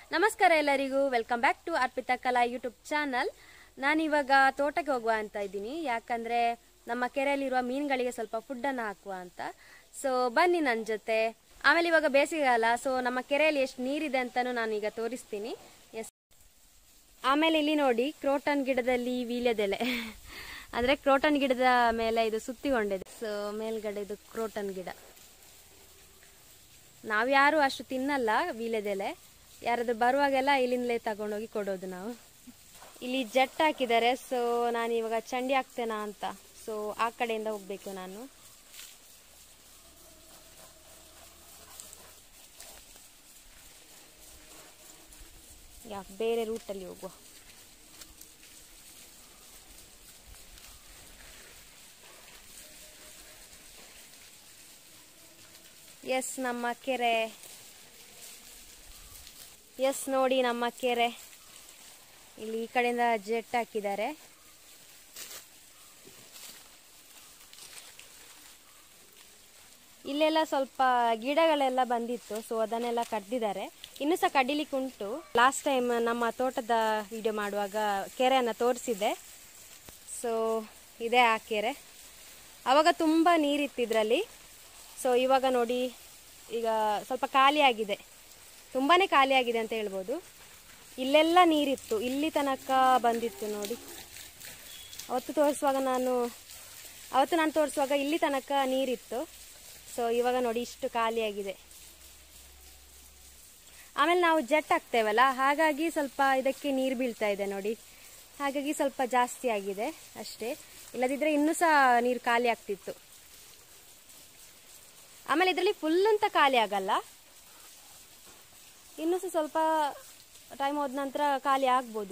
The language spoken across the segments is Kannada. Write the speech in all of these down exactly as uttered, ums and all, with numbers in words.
ನಮಸ್ಕಾರ ಎಲ್ಲರಿಗೂ, ವೆಲ್ಕಮ್ ಬ್ಯಾಕ್ ಟು ಅರ್ಪಿತಾ ಕಲಾ ಯೂಟ್ಯೂಬ್ ಚಾನಲ್. ನಾನಿವಾಗ ತೋಟಕ್ಕೆ ಹೋಗುವ ಅಂತ ಇದ್ದೀನಿ, ಯಾಕಂದರೆ ನಮ್ಮ ಕೆರೆಯಲ್ಲಿರುವ ಮೀನುಗಳಿಗೆ ಸ್ವಲ್ಪ ಫುಡ್ಡನ್ನು ಹಾಕುವ ಅಂತ. ಸೊ ಬನ್ನಿ ನನ್ನ ಜೊತೆ. ಆಮೇಲೆ ಇವಾಗ ಬೇಸಿಗೆಗಾಲ, ಸೊ ನಮ್ಮ ಕೆರೆಯಲ್ಲಿ ಎಷ್ಟು ನೀರಿದೆ ಅಂತಲೂ ನಾನು ಈಗ ತೋರಿಸ್ತೀನಿ. ಎಸ್, ಆಮೇಲೆ ಇಲ್ಲಿ ನೋಡಿ, ಕ್ರೋಟನ್ ಗಿಡದಲ್ಲಿ ವೀಳ್ಯದೆಲೆ ಅಂದರೆ ಕ್ರೋಟನ್ ಗಿಡದ ಮೇಲೆ ಇದು ಸುತ್ತಿಕೊಂಡಿದೆ. ಸೊ ಮೇಲ್ಗಡೆ ಇದು ಕ್ರೋಟನ್ ಗಿಡ. ನಾವು ಯಾರು ಅಷ್ಟು ತಿನ್ನಲ್ಲ ವೀಳ್ಯದೆಲೆ, ಯಾರಾದ್ರೂ ಬರುವಾಗೆಲ್ಲ ಇಲ್ಲಿಂದಲೇ ತಗೊಂಡೋಗಿ ಕೊಡೋದು ನಾವು. ಇಲ್ಲಿ ಜಟ್ ಹಾಕಿದ್ದಾರೆ, ಸೊ ನಾನು ಇವಾಗ ಚಂಡಿ ಹಾಕ್ತೇನಾ ಅಂತ. ಸೊ ಆ ಕಡೆಯಿಂದ ಹೋಗ್ಬೇಕು ನಾನು. ಯಾಕೆ ಬೇರೆ ರೂಟಲ್ಲಿ ಹೋಗುವ. ಎಸ್, ನಮ್ಮ ಕೆರೆ. ಎಸ್ ನೋಡಿ, ನಮ್ಮ ಕೆರೆ. ಇಲ್ಲಿ ಈ ಕಡೆಯಿಂದ ಜೆಟ್ ಹಾಕಿದ್ದಾರೆ. ಇಲ್ಲೆಲ್ಲ ಸ್ವಲ್ಪ ಗಿಡಗಳೆಲ್ಲ ಬಂದಿತ್ತು, ಸೊ ಅದನ್ನೆಲ್ಲ ಕಡ್ದಿದ್ದಾರೆ. ಇನ್ನೂ ಸಹ ಕಡಿಲಿಕ್ಕೆ ಉಂಟು. ಲಾಸ್ಟ್ ಟೈಮ್ ನಮ್ಮ ತೋಟದ ವಿಡಿಯೋ ಮಾಡುವಾಗ ಕೆರೆಯನ್ನು ತೋರಿಸಿದ್ದೆ. ಸೊ ಇದೇ ಆ ಕೆರೆ. ಆವಾಗ ತುಂಬ ನೀರಿತ್ತಿದ್ರಲ್ಲಿ. ಸೊ ಇವಾಗ ನೋಡಿ, ಈಗ ಸ್ವಲ್ಪ ಖಾಲಿ ಆಗಿದೆ, ತುಂಬಾ ಖಾಲಿ ಆಗಿದೆ ಅಂತ ಹೇಳ್ಬೋದು. ಇಲ್ಲೆಲ್ಲ ನೀರಿತ್ತು, ಇಲ್ಲಿ ತನಕ ಬಂದಿತ್ತು ನೋಡಿ. ಅವತ್ತು ತೋರಿಸುವಾಗ ನಾನು ಅವತ್ತು ನಾನು ತೋರಿಸುವಾಗ ಇಲ್ಲಿ ತನಕ ನೀರಿತ್ತು. ಸೊ ಇವಾಗ ನೋಡಿ, ಇಷ್ಟು ಖಾಲಿಯಾಗಿದೆ. ಆಮೇಲೆ ನಾವು ಜಟ್ ಹಾಕ್ತೇವಲ್ಲ, ಹಾಗಾಗಿ ಸ್ವಲ್ಪ ಇದಕ್ಕೆ ನೀರು ಬೀಳ್ತಾ ಇದೆ ನೋಡಿ. ಹಾಗಾಗಿ ಸ್ವಲ್ಪ ಜಾಸ್ತಿ ಆಗಿದೆ ಅಷ್ಟೇ, ಇಲ್ಲದಿದ್ದರೆ ಇನ್ನೂ ಸಹ ನೀರು ಖಾಲಿ ಆಗ್ತಿತ್ತು. ಆಮೇಲೆ ಇದರಲ್ಲಿ ಫುಲ್ ಅಂತ ಖಾಲಿ ಆಗಲ್ಲ, ಇನ್ನೂ ಸಹ ಸ್ವಲ್ಪ ಟೈಮ್ ಹೋದ ನಂತರ ಖಾಲಿ ಆಗ್ಬೋದು.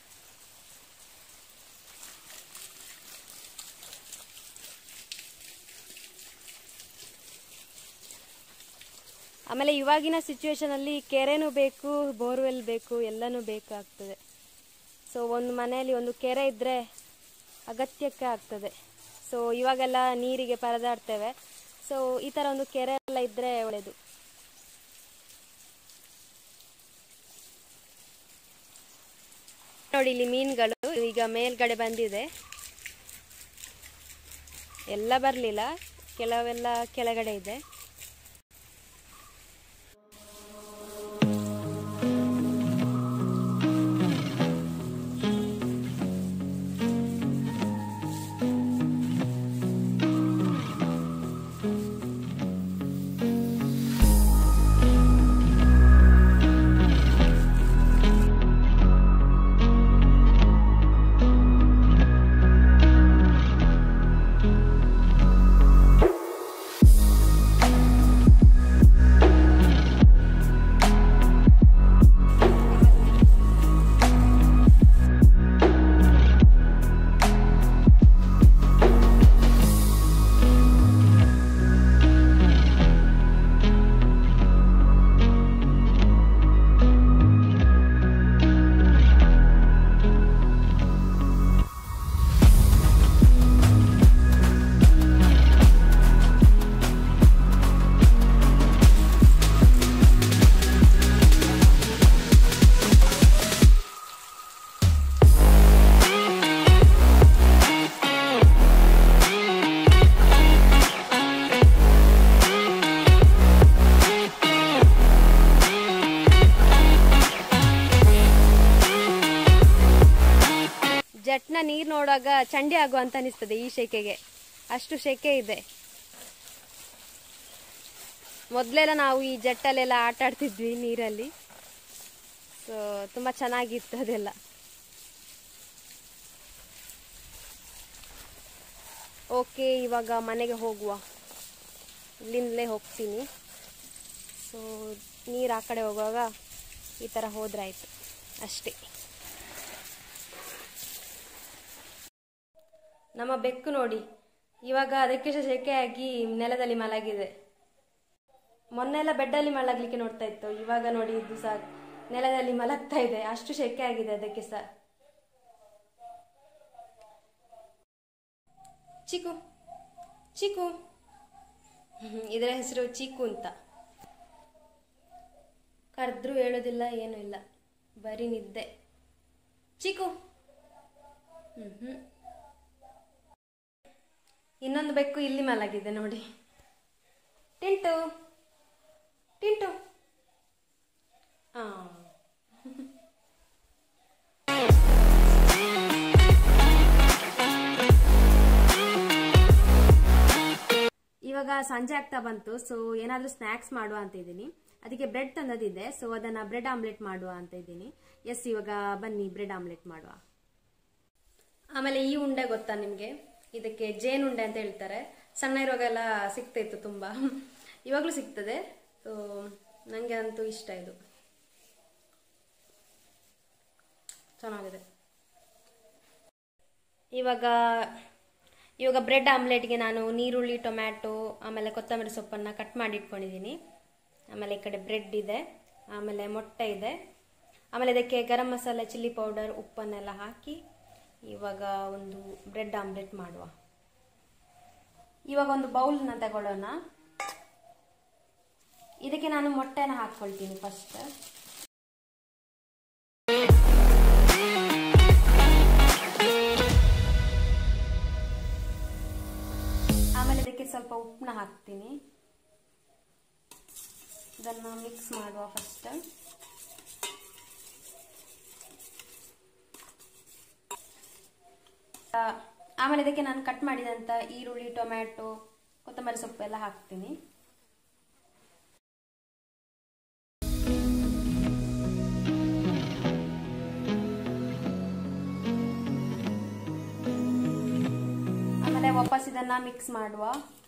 ಆಮೇಲೆ ಇವಾಗಿನ ಸಿಚುವೇಶನ್ ಅಲ್ಲಿ ಕೆರೆನೂ ಬೇಕು, ಬೋರ್ವೆಲ್ ಬೇಕು, ಎಲ್ಲನೂ ಬೇಕಾಗ್ತದೆ. ಸೊ ಒಂದು ಮನೆಯಲ್ಲಿ ಒಂದು ಕೆರೆ ಇದ್ರೆ ಅಗತ್ಯಕ್ಕೆ ಆಗ್ತದೆ. ಸೊ ಇವಾಗೆಲ್ಲ ನೀರಿಗೆ ಪರದಾಡ್ತೇವೆ. ಸೊ ಈ ತರ ಒಂದು ಕೆರೆ ಎಲ್ಲ ಇದ್ರೆ ಒಳ್ಳೆಯದು. ನೋಡಿ, ಇಲ್ಲಿ ಮೀನುಗಳು ಈಗ ಮೇಲ್ಗಡೆ ಬಂದಿದೆ. ಎಲ್ಲ ಬರಲಿಲ್ಲ, ಕೆಲವೆಲ್ಲ ಕೆಳಗಡೆ ಇದೆ. ಜಟ್ನ ನೀರು ನೋಡುವಾಗ ಚಂಡಿ ಆಗುವ ಅಂತ ಅನಿಸ್ತದೆ ಈ ಶೆಕೆಗೆ, ಅಷ್ಟು ಶೆಕೆ ಇದೆ. ಮೊದಲೆಲ್ಲ ನಾವು ಈ ಜಟ್ಟಲ್ಲೆಲ್ಲ ಆಟ ಆಡ್ತಿದ್ವಿ ನೀರಲ್ಲಿ. ಸೊ ತುಂಬಾ ಚೆನ್ನಾಗಿತ್ತು ಅದೆಲ್ಲ. ಓಕೆ, ಇವಾಗ ಮನೆಗೆ ಹೋಗುವ. ಇಲ್ಲಿಂದಲೇ ಹೋಗ್ತೀನಿ. ಸೊ ನೀರು ಆ ಕಡೆ ಹೋಗುವಾಗ ಈ ಥರ ಹೋದ್ರಾಯ್ತು ಅಷ್ಟೇ. ನಮ್ಮ ಬೆಕ್ಕು ನೋಡಿ, ಇವಾಗ ಅದಕ್ಕೆ ಸೆಕೆಯಾಗಿ ನೆಲದಲ್ಲಿ ಮಲಗಿದೆ. ಮೊನ್ನೆಲ್ಲ ಬೆಡ್ಡಲ್ಲಿ ಮಲಗಲಿಕ್ಕೆ ನೋಡ್ತಾ ಇತ್ತು, ಇವಾಗ ನೋಡಿ ಇದು ಸಹ ನೆಲದಲ್ಲಿ ಮಲಗ್ತಾ ಇದೆ. ಅಷ್ಟು ಸೆಕೆ ಆಗಿದೆ ಅದಕ್ಕೆ ಸಹ. ಚಿಕು ಚಿಕು ಇದರ ಹೆಸರು ಚಿಕು ಅಂತ. ಕರೆದ್ರೂ ಹೇಳೋದಿಲ್ಲ, ಏನೂ ಇಲ್ಲ, ಬರೀ ನಿದ್ದೆ. ಚಿಕ್ಕು ಹ್ಞೂ ಹ್ಞೂ ಇನ್ನೊಂದು ಬೆಕ್ಕು ಇಲ್ಲಿ ಮಲಗಿದೆ ನೋಡಿ. ಟಿಂಟು ಟಿಂಟು ಹಾಂ. ಇವಾಗ ಸಂಜೆ ಆಗ್ತಾ ಬಂತು. ಸೊ ಏನಾದರೂ ಸ್ನ್ಯಾಕ್ಸ್ ಮಾಡುವ ಅಂತ ಇದ್ದೀನಿ. ಅದಕ್ಕೆ ಬ್ರೆಡ್ ತಂದದಿದೆ. ಸೊ ಅದನ್ನ ಬ್ರೆಡ್ ಆಮ್ಲೆಟ್ ಮಾಡುವ ಅಂತ ಇದ್ದೀನಿ. ಎಸ್, ಇವಾಗ ಬನ್ನಿ ಬ್ರೆಡ್ ಆಮ್ಲೆಟ್ ಮಾಡುವ. ಆಮೇಲೆ ಈ ಉಂಡೆ ಗೊತ್ತಾ ನಿಮಗೆ? ಇದಕ್ಕೆ ಜೇನು ಉಂಡೆ ಅಂತ ಹೇಳ್ತಾರೆ. ಸಣ್ಣ ಇರುವಾಗೆಲ್ಲ ಸಿಗ್ತಾ ಇತ್ತು ತುಂಬ, ಇವಾಗಲೂ ಸಿಗ್ತದೆ. ಸೊ ನನಗೆ ಅಂತೂ ಇಷ್ಟ, ಇದು ಚೆನ್ನಾಗಿದೆ. ಇವಾಗ ಇವಾಗ ಬ್ರೆಡ್ ಆಮ್ಲೆಟ್ಗೆ ನಾನು ನೀರುಳ್ಳಿ, ಟೊಮ್ಯಾಟೊ, ಆಮೇಲೆ ಕೊತ್ತಂಬರಿ ಸೊಪ್ಪನ್ನು ಕಟ್ ಮಾಡಿ ಇಟ್ಕೊಂಡಿದ್ದೀನಿ. ಆಮೇಲೆ ಈ ಕಡೆ ಬ್ರೆಡ್ ಇದೆ, ಆಮೇಲೆ ಮೊಟ್ಟೆ ಇದೆ, ಆಮೇಲೆ ಇದಕ್ಕೆ ಗರಂ ಮಸಾಲೆ, ಚಿಲ್ಲಿ ಪೌಡರ್, ಉಪ್ಪನ್ನೆಲ್ಲ ಹಾಕಿ ಇವಾಗ ಒಂದು ಬ್ರೆಡ್ ಆಮ್ಲೆಟ್ ಮಾಡುವ. ಇವಾಗ ಒಂದು ಬೌಲ್ನ ತಗೊಳ್ಳೋಣ. ಇದಕ್ಕೆ ನಾನು ಮೊಟ್ಟೆನ ಹಾಕ್ಕೊಳ್ತೀನಿ ಫಸ್ಟ್. ಆಮೇಲೆ ಇದಕ್ಕೆ ಸ್ವಲ್ಪ ಉಪ್ಪನ್ನ ಹಾಕ್ತೀನಿ. ಇದನ್ನು ಮಿಕ್ಸ್ ಮಾಡುವ ಫಸ್ಟ್. ಆಮೇಲೆ ಇದಕ್ಕೆ ನಾನು ಕಟ್ ಮಾಡಿದಂಥ ಈರುಳ್ಳಿ, ಟೊಮ್ಯಾಟೊ, ಕೊತ್ತಂಬರಿ ಸೊಪ್ಪು ಎಲ್ಲ ಹಾಕ್ತೀನಿ. ಆಮೇಲೆ ವಾಪಸ್ ಇದನ್ನ ಮಿಕ್ಸ್ ಮಾಡುವ.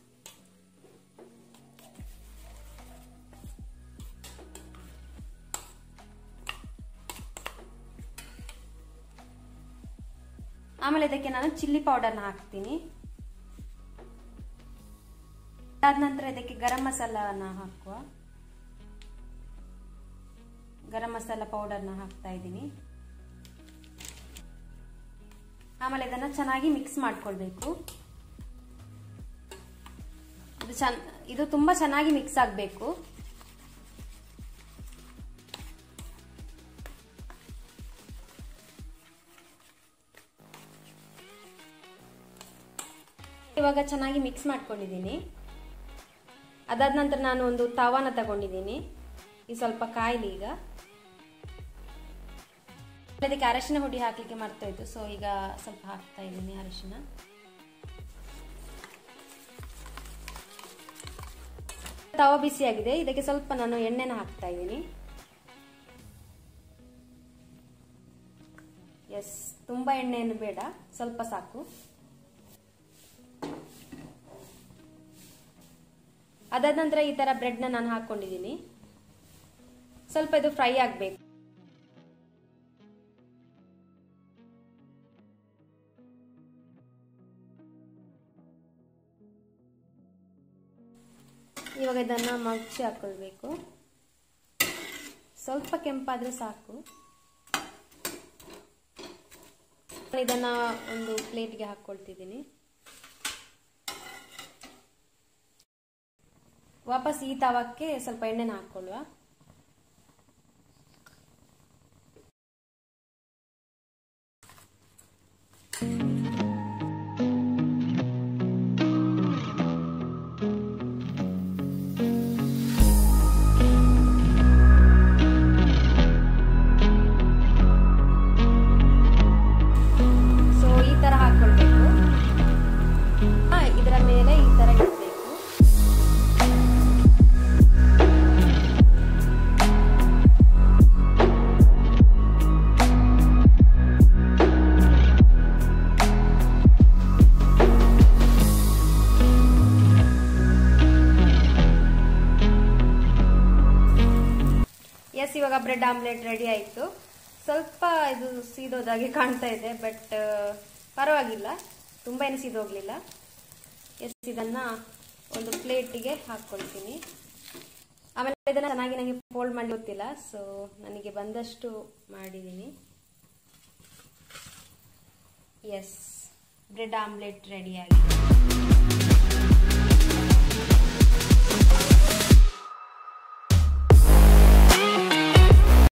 ಆಮೇಲೆ ಇದಕ್ಕೆ ನಾನು ಚಿಲ್ಲಿ ಪೌಡರ್ನ ಹಾಕ್ತೀನಿ. ಅದಾದ ನಂತರ ಇದಕ್ಕೆ ಗರಂ ಮಸಾಲನ ಹಾಕುವ. ಗರಂ ಮಸಾಲ ಪೌಡರ್ನ ಹಾಕ್ತಾ ಇದ್ದೀನಿ. ಆಮೇಲೆ ಇದನ್ನ ಚೆನ್ನಾಗಿ ಮಿಕ್ಸ್ ಮಾಡ್ಕೊಳ್ಬೇಕು. ಇದು ಚೆನ್ನ ಇದು ತುಂಬಾ ಚೆನ್ನಾಗಿ ಮಿಕ್ಸ್ ಆಗಬೇಕು. ಇವಾಗ ಚೆನ್ನಾಗಿ ಮಿಕ್ಸ್ ಮಾಡ್ಕೊಂಡಿದ್ದೀನಿ. ಅದಾದ ನಂತರ ನಾನು ಒಂದು ತವಾನ ತಗೊಂಡಿದ್ದೀನಿ. ಈ ಸ್ವಲ್ಪ ಕಾಯಿಲಿ ಈಗ. ಅದಕ್ಕೆ ಅರಿಶಿನ ಹುಡಿ ಹಾಕ್ಲಿಕ್ಕೆ ಮರ್ತೋಯ್ತು. ಸೊ ಈಗ ಸ್ವಲ್ಪ ಹಾಕ್ತಾ ಇದ್ದೀನಿ ಅರಿಶಿನ. ತವ ಬಿಸಿಯಾಗಿದೆ. ಇದಕ್ಕೆ ಸ್ವಲ್ಪ ನಾನು ಎಣ್ಣೆನ ಹಾಕ್ತಾ ಇದ್ದೀನಿ. ಎಸ್, ತುಂಬಾ ಎಣ್ಣೆಯನ್ನು ಬೇಡ, ಸ್ವಲ್ಪ ಸಾಕು. ಅದಾದ ನಂತರ ಈ ತರ ಬ್ರೆಡ್ನ ನಾನು ಹಾಕೊಂಡಿದ್ದೀನಿ. ಸ್ವಲ್ಪ ಇದು ಫ್ರೈ ಆಗಬೇಕು. ಇವಾಗ ಇದನ್ನ ಮಗ್ಚಿ ಹಾಕೊಳ್ಬೇಕು. ಸ್ವಲ್ಪ ಕೆಂಪಾದ್ರೆ ಸಾಕು. ಇದನ್ನ ಒಂದು ಪ್ಲೇಟ್ಗೆ ಹಾಕೊಳ್ತಿದ್ದೀನಿ. ವಾಪಸ್ ಈ ತವಕ್ಕೆ ಸ್ವಲ್ಪ ಎಣ್ಣೆನ ಹಾಕೊಳ್ಳುವ. ಸೊ ಈ ತರ ಹಾಕೊಳ್ಬೇಕು. ಇದರ ಮೇಲೆ ಈ ತರ ಇಡಬೇಕು. ಎಸ್, ಇವಾಗ ಬ್ರೆಡ್ ಆಮ್ಲೆಟ್ ರೆಡಿ ಆಯಿತು. ಸ್ವಲ್ಪ ಇದು ಸೀದೋದಾಗೆ ಕಾಣ್ತಾ ಇದೆ, ಬಟ್ ಪರವಾಗಿಲ್ಲ, ತುಂಬ ಏನು ಸೀದೋಗ್ಲಿಲ್ಲ. ಎಸ್, ಇದನ್ನ ಒಂದು ಪ್ಲೇಟಿಗೆ ಹಾಕ್ಕೊಳ್ತೀನಿ. ಆಮೇಲೆ ಇದನ್ನ ಚೆನ್ನಾಗಿ ನನಗೆ ಫೋಲ್ಡ್ ಮಾಡಿ ಗೊತ್ತಿಲ್ಲ, ಸೊ ನನಗೆ ಬಂದಷ್ಟು ಮಾಡಿದ್ದೀನಿ. ಎಸ್, ಬ್ರೆಡ್ ಆಮ್ಲೆಟ್ ರೆಡಿ ಆಗಿದೆ.